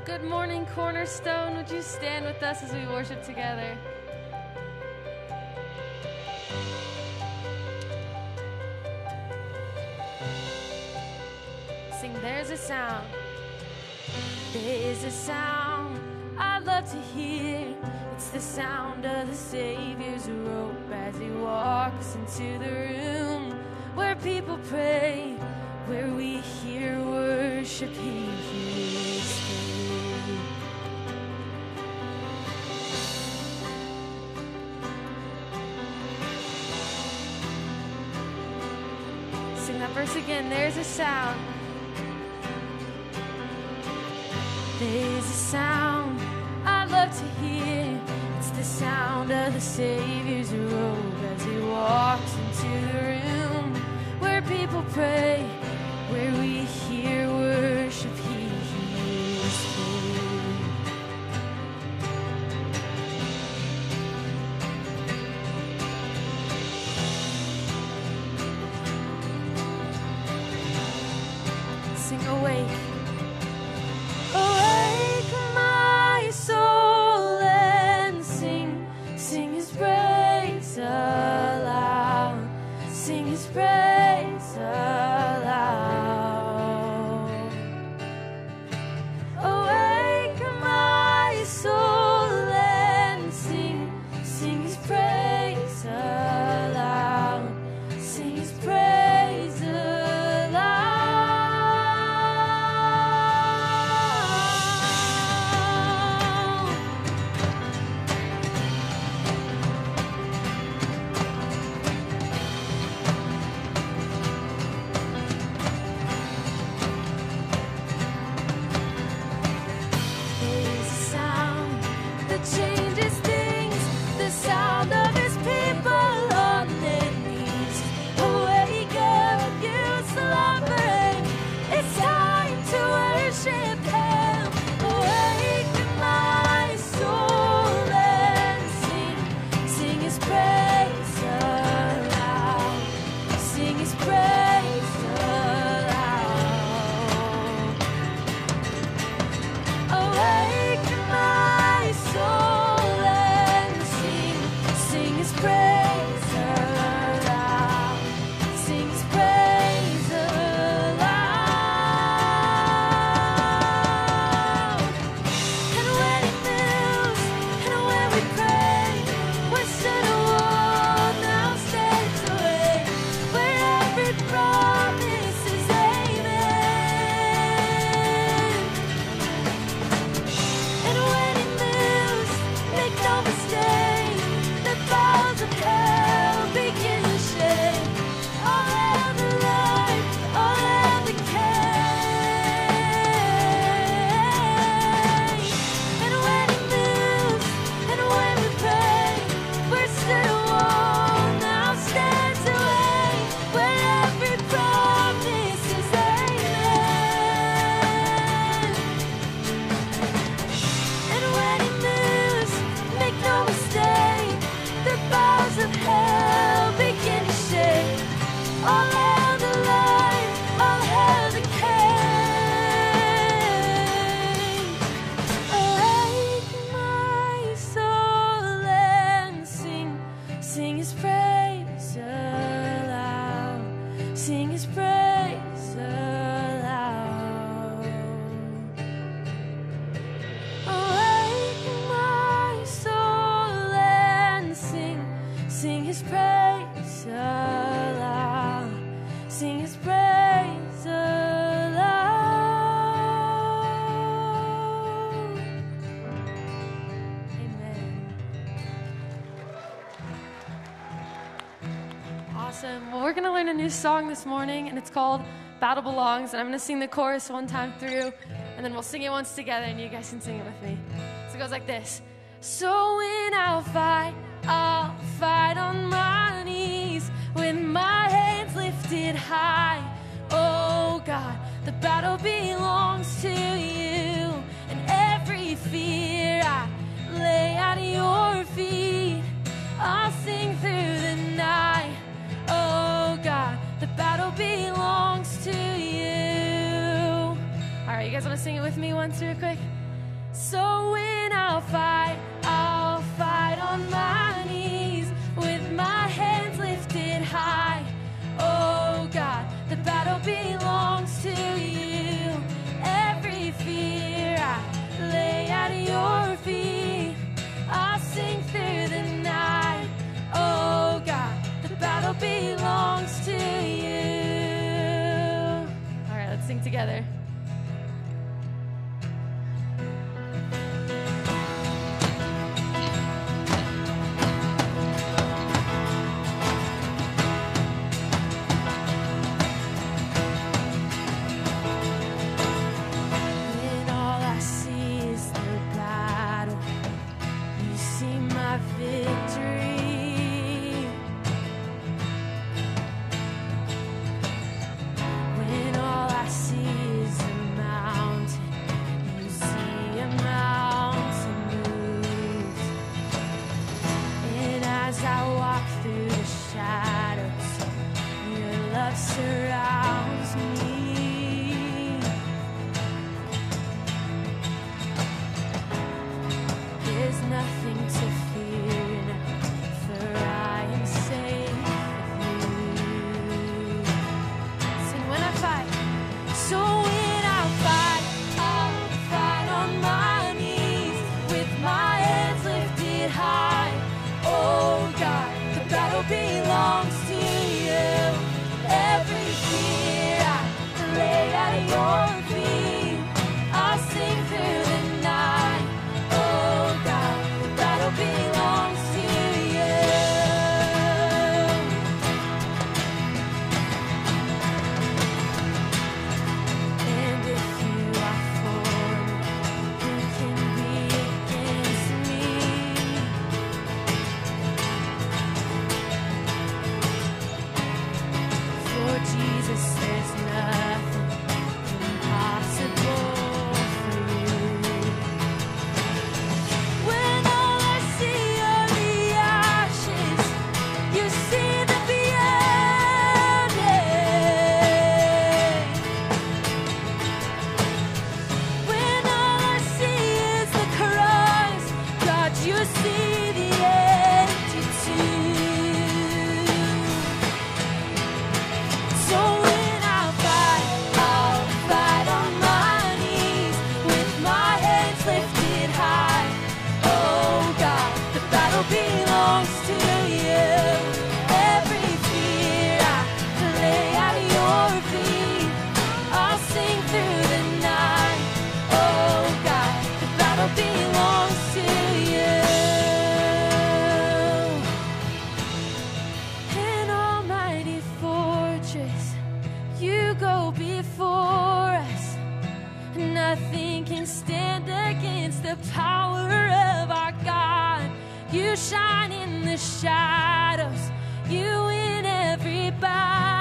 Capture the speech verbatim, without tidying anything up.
Good morning, Cornerstone. Would you stand with us as we worship together? Sing, there's a sound. There's a sound I love to hear. It's the sound of the Savior's robe as he walks into the room where people pray, where we hear worship, he hears me. Sing that verse again. There's a sound. There's a sound I love to hear. It's the sound of the Savior's robe as he walks into the room where people pray, where we hear worship, he hears me. Sing, awake. Awake, my soul, and sing, sing his praise aloud, sing his praise aloud. Awake, my soul, and sing, sing his praise aloud, sing his praise aloud. There's a sound that changes things, the sound of his people on their knees. Awake up, you slumbering, it's time to worship him. Awake my soul and sing, sing his praise aloud, sing his praise aloud. Awake my soul and sing, sing his praise aloud, sing his praise aloud. And when he moves, and when we pray, we're stood a wall now stands away, where every promise is amen. And when he moves, make no mistake, the boughs of hell begin to shake. All hail the Lord, all hail the King. And when he moves, and when we pray, we're stood a wall now stands away, where every promise is amen. And when he moves, make no mistake, the boughs of hell begin to shake. All hail the Lord, all hail the King. Awake my soul and sing, sing his praise aloud, sing his praise aloud. Awake my soul and sing, sing his praise aloud, sing his praise aloud. Amen. Awesome. Well, we're going to learn a new song this morning, and it's called Battle Belongs, and I'm going to sing the chorus one time through, and then we'll sing it once together, and you guys can sing it with me. So it goes like this. So when I'll fight, I'll fight on my knees with my hands lifted high. Oh God, the battle belongs to you, and every fear I lay at your feet. I'll sing through the night. Oh God, the battle belongs to you. All right, you guys want to sing it with me once real quick? So when I'll fight, I'll fight on my knees with my hands lifted high. Oh God, the battle belongs to you. Every fear I lay at your feet. I'll sing through the night. Oh God, the battle belongs to you. All right, let's sing together. Surrounds me. There's nothing to fear now, for I am safe with you. Sing when I fight. So when I fight, I'll fight on my knees with my hands lifted high. Oh God, the battle belongs to you. Every fear I lay at your feet. I'll sing through the night. Oh God, the battle belongs to you. And if you are for me, who can be against me? For Jesus, there's nothing impossible for you. When all I see are the ashes, you see the beauty. When all I see is the cross, God, you see the empty tomb. So when I fight, I'll fight on my knees with my hands lifted high. Oh God, the battle belongs to you. Every fear I lay at your feet. I'll sing through the night. Oh God, the battle belongs to you. An almighty fortress, you go before us. Nothing can stand against the power of our God. You shine in the shadows, you win every battle.